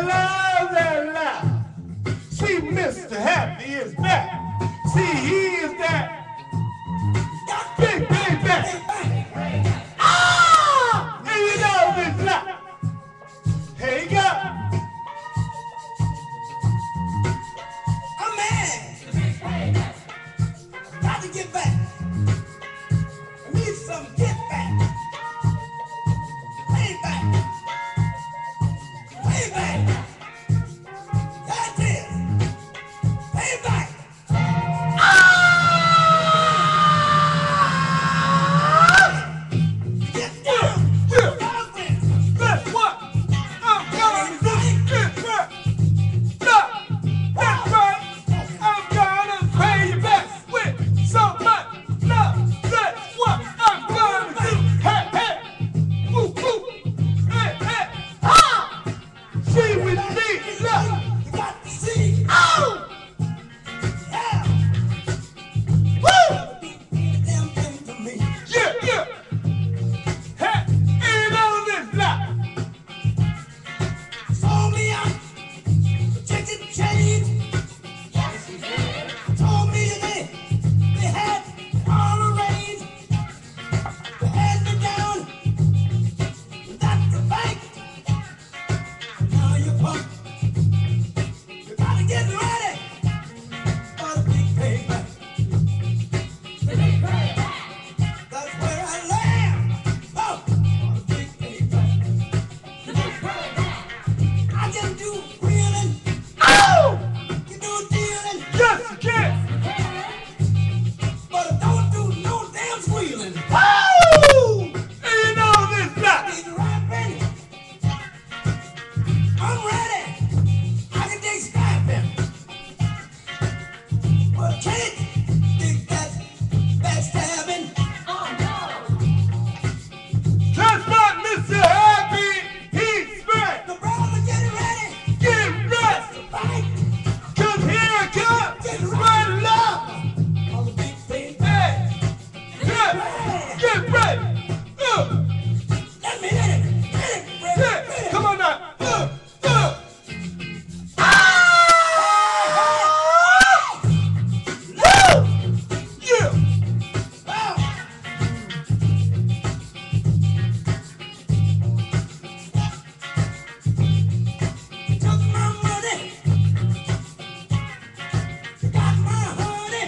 love that laugh. See, Mr. Happy is back. See, he is that Big Payback. Ah! And you know this laugh. Here you go. I'm mad. Got to get back. I need some get back. Payback. Payback. That's it. Payback. Get down. That's what I'm gonna do. Get back. Look, that's right. I'm gonna pay you back with so much love. That's what I'm gonna do. Hey, hey. Woo, woo. Hey, hey. Ah! See with me. Look. You got to see. Oh! Yeah. Woo! Damn thing to me. Yeah, yeah. Hey, ain't on this block. Sold me out. Chicken change. Told me they had all arranged. They had me down. That's the bank. Now you punk. You gotta get ready for the big payback. That's where I land. Oh, for the big payback. I can do wheeling. Oh! You do dealing. Yes, you can. But don't do no damn squealing. Oh! Ain't on this block. He's rapping. I'm ready. I can dig scrapping. But can't dig that backstabbing. That's not Mr. Happy. He's back. The brother getting ready. Get back. Right. Cause here it comes. Spread love. On the big thing. Hey. Yeah. Get ready. Let me hit it. Hit it. Yeah. Come on now. Ah! Woo! Yeah. Wow. Took my money. Got my honey.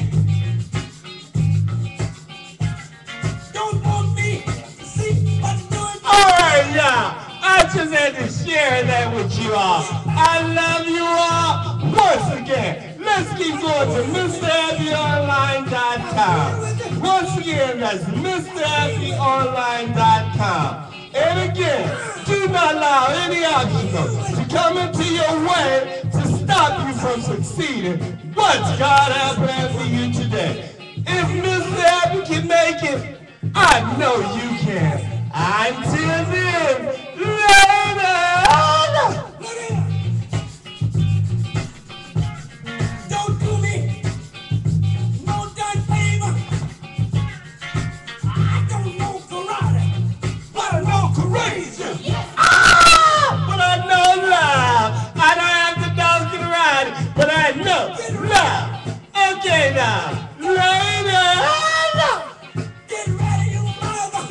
Don't want me to see what's doing. All right, y'all. I just had to share that with you all. I love you all. Once again, let's keep going to Mrhappyonline.com. Once again, that's Mrhappyonline.com. And again, do not allow any obstacle to come into your way to stop you from succeeding. What's God have planned for you today? If Mr. Happy can make it, I know you can. Until